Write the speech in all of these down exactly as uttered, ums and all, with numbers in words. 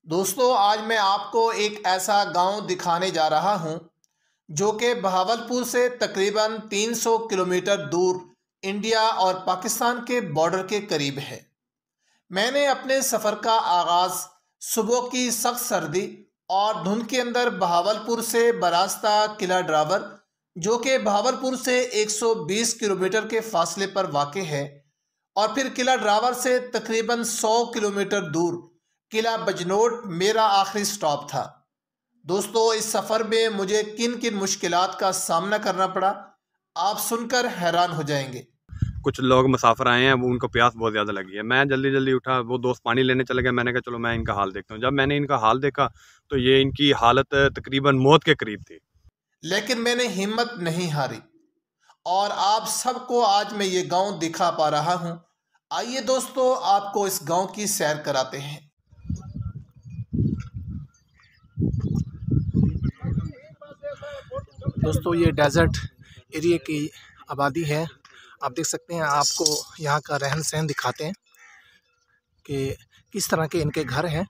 दोस्तों, आज मैं आपको एक ऐसा गांव दिखाने जा रहा हूं जो कि बहावलपुर से तकरीबन तीन सौ किलोमीटर दूर इंडिया और पाकिस्तान के बॉर्डर के करीब है। मैंने अपने सफ़र का आगाज़ सुबह की सख्त सर्दी और धुंध के अंदर बहावलपुर से बरास्ता किला ड्रावर, जो कि बहावलपुर से एक सौ बीस किलोमीटर के फासले पर वाक़ है, और फिर किला ड्रावर से तकरीबन सौ किलोमीटर दूर किला बजनोट मेरा आखिरी स्टॉप था। दोस्तों, इस सफ़र में मुझे किन किन मुश्किलात का सामना करना पड़ा, आप सुनकर हैरान हो जाएंगे। कुछ लोग मुसाफिर आए हैं, वो उनको प्यास बहुत ज़्यादा लगी है। मैं जल्दी जल्दी उठा, वो दोस्त पानी लेने चले गए। मैंने कहा चलो मैं इनका हाल देखता हूँ। जब मैंने इनका हाल देखा तो ये इनकी हालत तकरीबन मौत के करीब थी, लेकिन मैंने हिम्मत नहीं हारी और आप सबको आज मैं ये गांव दिखा पा रहा हूँ। आइए दोस्तों, आपको इस गांव की सैर कराते हैं। दोस्तों, ये डेजर्ट एरिया की आबादी है। आप देख सकते हैं, आपको यहाँ का रहन सहन दिखाते हैं कि किस तरह के इनके घर हैं।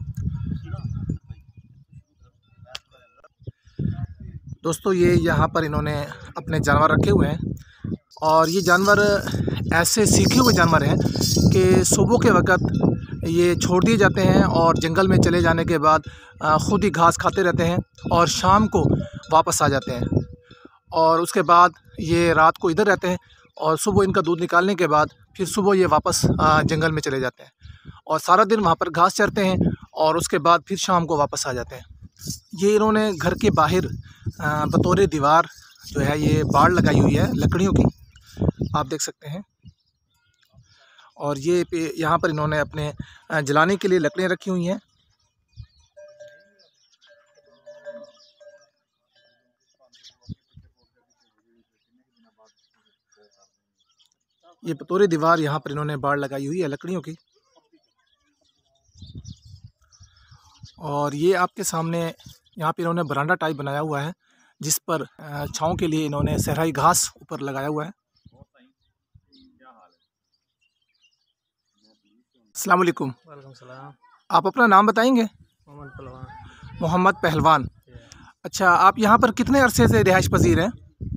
दोस्तों, ये यहाँ पर इन्होंने अपने जानवर रखे हुए हैं और ये जानवर ऐसे सीखे हुए जानवर हैं कि सुबह के वक़्त ये छोड़ दिए जाते हैं और जंगल में चले जाने के बाद ख़ुद ही घास खाते रहते हैं और शाम को वापस आ जाते हैं। और उसके बाद ये रात को इधर रहते हैं और सुबह इनका दूध निकालने के बाद फिर सुबह ये वापस जंगल में चले जाते हैं और सारा दिन वहाँ पर घास चरते हैं और उसके बाद फिर शाम को वापस आ जाते हैं। ये इन्होंने घर के बाहर बतौर दीवार जो है ये बाड़ लगाई हुई है लकड़ियों की, आप देख सकते हैं। और ये यहाँ पर इन्होंने अपने जलाने के लिए लकड़ियाँ रखी हुई हैं। ये बतौर दीवार यहाँ पर इन्होंने बाड़ लगाई हुई है लकड़ियों की। और ये आपके सामने यहाँ पे इन्होंने बरांडा टाइप बनाया हुआ है जिस पर छाँव के लिए इन्होंने सहराई घास ऊपर लगाया हुआ है। अस्सलाम वालेकुम। वालेकुम सलाम। आप अपना नाम बताएंगे? मोहम्मद पहलवान। मोहम्मद पहलवान। अच्छा, आप यहाँ पर कितने अरसे से रिहाइश पजीर हैं?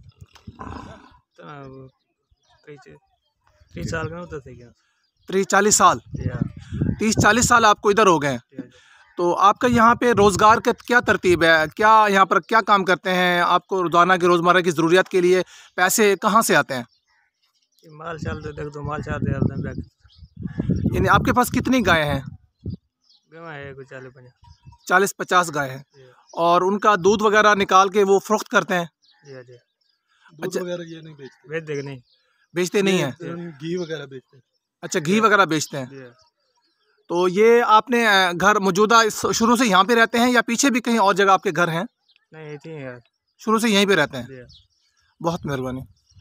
तीस साल का होता था क्या? तीस चालीस साल तीस चालीस साल आपको इधर हो गए। तो आपका यहाँ पे रोज़गार का क्या तरतीब है? क्या यहाँ पर क्या काम करते हैं? आपको रोज़ाना की रोज़मर्रा की ज़रूरियात के लिए पैसे कहाँ से आते हैं? माल चाल दे देख तो माल चाल दे। यानी आपके पास कितनी गाय हैं? गाय है कुछ चालीस पचास चालीस पचास गाय हैं और उनका दूध वगैरह निकाल के वो फ़रोख्त करते हैं? जी जी। अच्छा, वगैरह ये नहीं बेचते? बेच देंगे नहीं, बेचते नहीं हैं। घी वगैरह बेचते हैं। अच्छा, घी वगैरह बेचते हैं। तो ये आपने घर मौजूदा शुरू से यहाँ पे रहते हैं या पीछे भी कहीं और जगह आपके घर हैं? नहीं, यही है, शुरू से यहीं पे रहते हैं। बहुत मेहरबानी।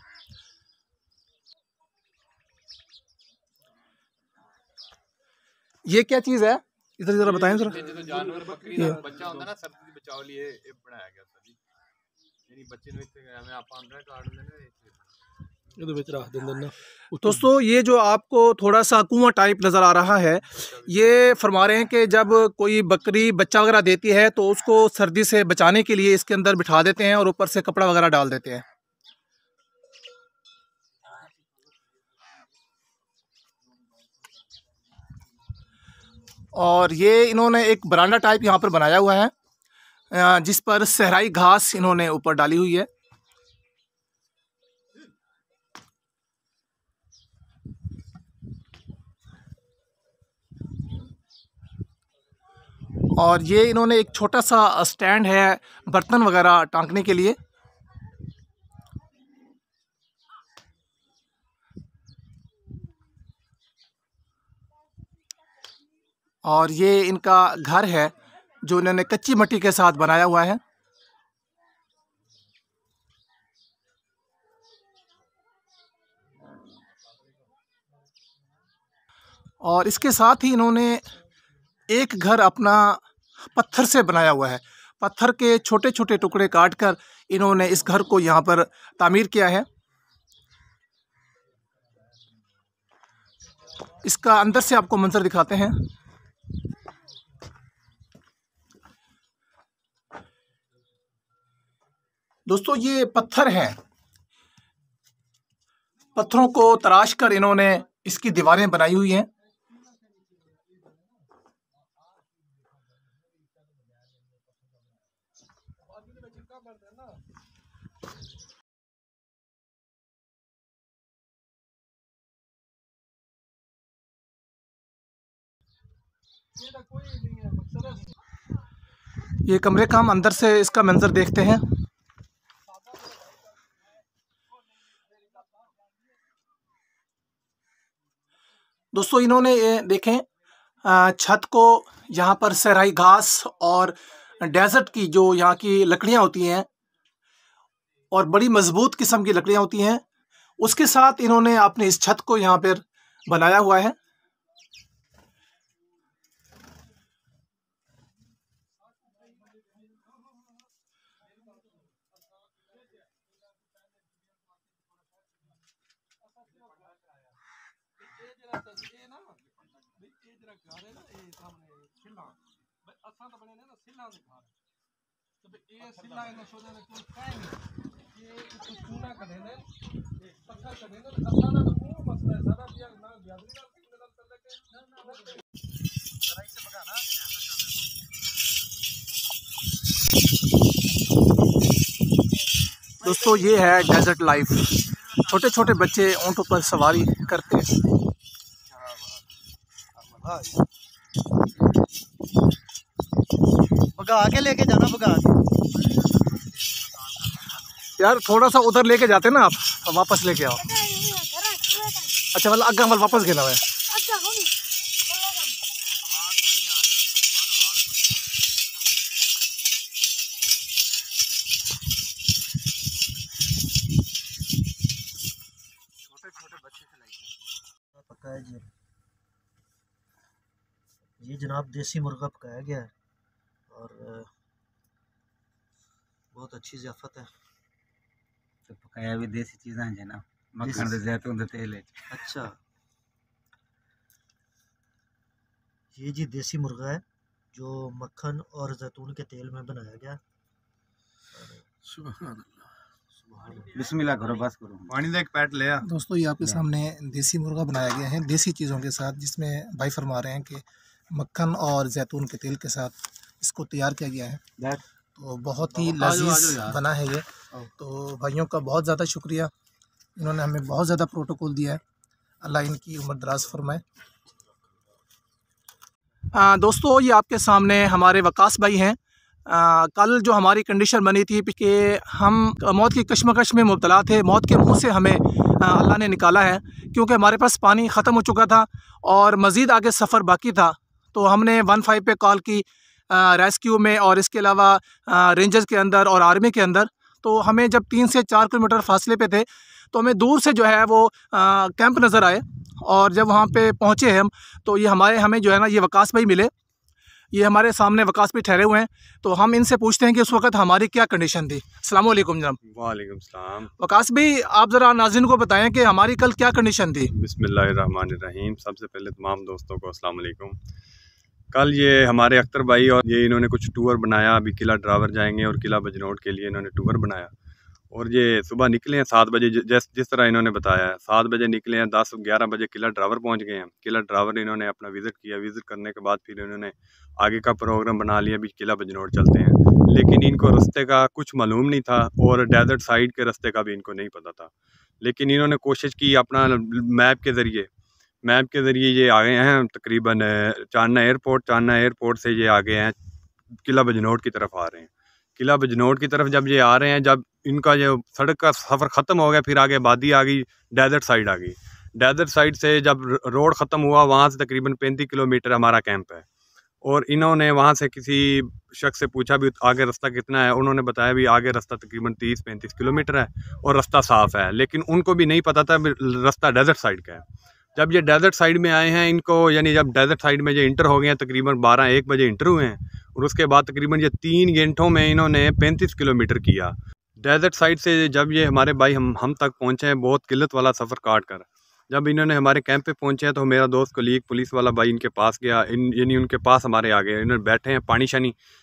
ये क्या चीज़ है? इधर जरा बताएं जरा। तो जानवर बकरी का बच्चा होता है ना, सर्दी से बचाव लिए बनाया गया था जी। यानी बच्चे ने हमें आप आंध्र कार्ड देने ये तो बेच रहा दिन ना। दोस्तों, ये जो आपको थोड़ा सा कुआं टाइप नज़र आ रहा है, ये फरमा रहे हैं कि जब कोई बकरी बच्चा वगैरह देती है तो उसको सर्दी से बचाने के लिए इसके अंदर बिठा देते हैं और ऊपर से कपड़ा वगैरह डाल देते हैं। और ये इन्होंने एक बरांडा टाइप यहाँ पर बनाया हुआ है जिस पर सहराई घास इन्होंने ऊपर डाली हुई है। और ये इन्होंने एक छोटा सा स्टैंड है बर्तन वगैरह टांगने के लिए। और ये इनका घर है जो इन्होंने कच्ची मिट्टी के साथ बनाया हुआ है। और इसके साथ ही इन्होंने एक घर अपना पत्थर से बनाया हुआ है। पत्थर के छोटे छोटे टुकड़े काट कर इन्होंने इस घर को यहाँ पर तामीर किया है। इसका अंदर से आपको मंजर दिखाते हैं। दोस्तों ये पत्थर हैं, पत्थरों को तराश कर इन्होंने इसकी दीवारें बनाई हुई हैं। ये कमरे का हम अंदर से इसका मंजर देखते हैं। दोस्तों इन्होंने ये देखें, छत को यहाँ पर सहराई घास और डेजर्ट की जो यहाँ की लकड़ियाँ होती हैं और बड़ी मजबूत किस्म की लकड़ियाँ होती हैं, उसके साथ इन्होंने अपनी इस छत को यहाँ पर बनाया हुआ है। दोस्तों ये है डेजर्ट लाइफ। छोटे छोटे बच्चे ऊँटों पर सवारी करते हैं। भगा के लेके जाना, भगा के यार थोड़ा सा उधर लेके जाते ना आप, वापस लेके आओ। अच्छा मतलब अग्गा मल वापस गिना है। पकाया जी, ये जनाब देसी मुर्गा पकाया गया है और बहुत अच्छी ज़ियाफ़त है। तो पकाया भी देसी चीज़ां हैं ना, मक्खन दे जैतून दे तेल है। अच्छा, ये जी देसी मुर्गा है जो मक्खन और जैतून के तेल में बनाया गया। सुभान अल्लाह, बिस्मिल्लाह करो, बस करो, पानी दे एक पैट ले आ। दोस्तों ये आपके सामने देसी मुर्गा बनाया गया है देसी चीज़ों के साथ, जिसमें भाई फरमा रहे हैं कि मक्खन और जैतून के तेल के साथ इसको तैयार किया गया है। तो बहुत ही लजीज बना है ये। तो भाइयों का बहुत ज़्यादा शुक्रिया, इन्होंने हमें बहुत ज़्यादा प्रोटोकॉल दिया है। अल्लाह इनकी उम्र दराज फरमाए। दोस्तों ये आपके सामने हमारे वकास भाई हैं। आ, कल जो हमारी कंडीशन बनी थी कि हम मौत की कश्मकश में मुब्तला थे, मौत के मुंह से हमें आ, अल्लाह ने निकाला है, क्योंकि हमारे पास पानी ख़त्म हो चुका था और मज़ीद आगे सफ़र बाकी था। तो हमने वन फाइव पे कॉल की रेस्क्यू में, और इसके अलावा रेंजर्स के अंदर और आर्मी के अंदर। तो हमें जब तीन से चार किलोमीटर फासले पे थे तो हमें दूर से जो है वो आ, कैंप नज़र आए, और जब वहाँ पे पहुँचे हम तो ये हमारे हमें जो है ना ये वकास भाई मिले। ये हमारे सामने वकास भी ठहरे हुए हैं, तो हम इनसे पूछते हैं कि उस वक्त हमारी क्या कंडीशन थी। अस्सलाम वालेकुम जनाब। वालेकुम सलाम। वकास भाई आप ज़रा नाज़रीन को बताएं कि हमारी कल क्या कंडीशन थी। बिस्मिल्लाहिर्रहमानिर्रहीम। सबसे पहले तमाम दोस्तों को अस्सलाम वालेकुम। कल ये हमारे अख्तर भाई और ये इन्होंने कुछ टूर बनाया, अभी किला ड्रावर जाएंगे और किला बजनौट के लिए इन्होंने टूर बनाया। और ये सुबह निकले हैं सात बजे, जिस जिस तरह इन्होंने बताया है सात बजे निकले हैं, दस ग्यारह बजे किला ड्रावर पहुंच गए हैं। किला ड्रावर इन्होंने अपना विज़िट किया, विज़िट करने के बाद फिर इन्होंने आगे का प्रोग्राम बना लिया, भी किला बजनौट चलते हैं। लेकिन इनको रास्ते का कुछ मालूम नहीं था और डेजर्ट साइड के रास्ते का भी इनको नहीं पता था। लेकिन इन्होंने कोशिश की अपना मैप के ज़रिए मैप के ज़रिए ये आ गए हैं तकरीबन चांदना एयरपोर्ट। चांदना एयरपोर्ट से ये आ गए हैं किला बजनौट की तरफ आ रहे हैं। किला बजनौट की तरफ जब ये आ रहे हैं, जब इनका जो सड़क का सफ़र ख़त्म हो गया, फिर आगे आबादी आ गई, डेजर्ट साइड आ गई। डेजर्ट साइड से जब रोड ख़त्म हुआ, वहाँ से तकरीबन पैंतीस किलोमीटर हमारा कैंप है। और इन्होंने वहाँ से किसी शख्स से पूछा भी आगे रास्ता कितना है, उन्होंने बताया भी आगे रास्ता तकरीबन तीस पैंतीस किलोमीटर है और रास्ता साफ़ है। लेकिन उनको भी नहीं पता था रास्ता डेजर्ट साइड का है। जब ये डेजर्ट साइड में आए हैं, इनको यानी जब डेजर्ट साइड में ये इंटर हो गए हैं, तकरीबन बारह एक बजे इंटर हुए हैं, और उसके बाद तकरीबन ये तीन घंटों में इन्होंने पैंतीस किलोमीटर किया। डेजर्ट साइड से जब ये हमारे भाई हम हम तक पहुँचे हैं, बहुत किल्लत वाला सफ़र काट कर जब इन्होंने हमारे कैंप पे पहुँचे हैं, तो मेरा दोस्त कलीग पुलिस वाला भाई इनके पास गया, इन यानी उनके पास हमारे आ गए। इन्होंने बैठे हैं, पानी शानी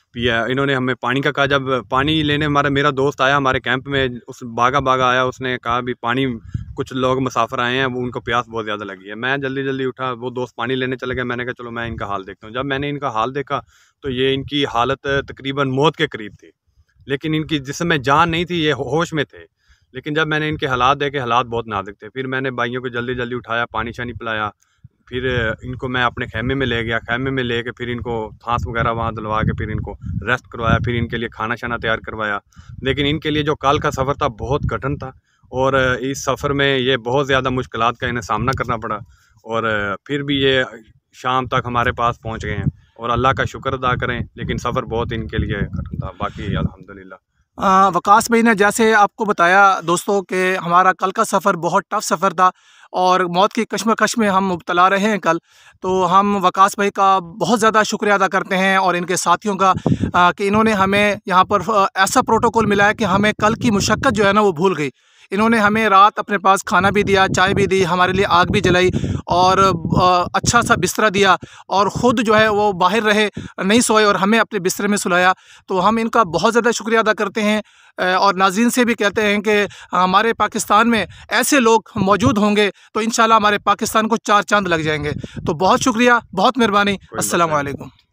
पिया। इन्होंने हमें पानी का कहा, जब पानी लेने हमारा मेरा दोस्त आया हमारे कैंप में, उस भागा भागा आया, उसने कहा भी पानी, कुछ लोग मुसाफिर आए हैं, वो उनको प्यास बहुत ज़्यादा लगी है। मैं जल्दी जल्दी उठा, वो दोस्त पानी लेने चले गए। मैंने कहा चलो मैं इनका हाल देखता हूँ। जब मैंने इनका हाल देखा तो ये इनकी हालत तकरीबन मौत के करीब थी, लेकिन इनकी जिसमें जान नहीं थी, ये होश में थे। लेकिन जब मैंने इनके हालात देखे, हालात बहुत नाजुक थे। फिर मैंने भाइयों को जल्दी जल्दी उठाया, पानी शानी पिलाया, फिर इनको मैं अपने खेमे में ले गया। खेमे में ले के फिर इनको थांस वगैरह वहाँ दिलवा के फिर इनको रेस्ट करवाया, फिर इनके लिए खाना शाना तैयार करवाया। लेकिन इनके लिए जो कल का सफ़र था बहुत कठिन था, और इस सफ़र में ये बहुत ज़्यादा मुश्किलात का इन्हें सामना करना पड़ा, और फिर भी ये शाम तक हमारे पास पहुँच गए हैं, और अल्लाह का शुक्र अदा करें। लेकिन सफ़र बहुत इनके लिए कठिन था, बाकी अल्हम्दुलिल्लाह। वकास भाई ने जैसे आपको बताया दोस्तों कि हमारा कल का सफ़र बहुत टफ़ सफ़र था और मौत की कश्मकश में हम मुब्तला रहे हैं कल। तो हम वकास भाई का बहुत ज़्यादा शुक्रिया अदा करते हैं और इनके साथियों का आ, कि इन्होंने हमें यहाँ पर ऐसा प्रोटोकॉल मिला है कि हमें कल की मुशक्क़त जो है ना वो भूल गई। इन्होंने हमें रात अपने पास खाना भी दिया, चाय भी दी, हमारे लिए आग भी जलाई और अच्छा सा बिस्तरा दिया, और ख़ुद जो है वो बाहर रहे, नहीं सोए और हमें अपने बिस्तरे में सुलाया। तो हम इनका बहुत ज़्यादा शुक्रिया अदा करते हैं, और नाज़रीन से भी कहते हैं कि हमारे पाकिस्तान में ऐसे लोग मौजूद होंगे तो इंशाल्लाह हमारे पाकिस्तान को चार चांद लग जाएंगे। तो बहुत शुक्रिया, बहुत मेहरबानी। अस्सलाम वालेकुम।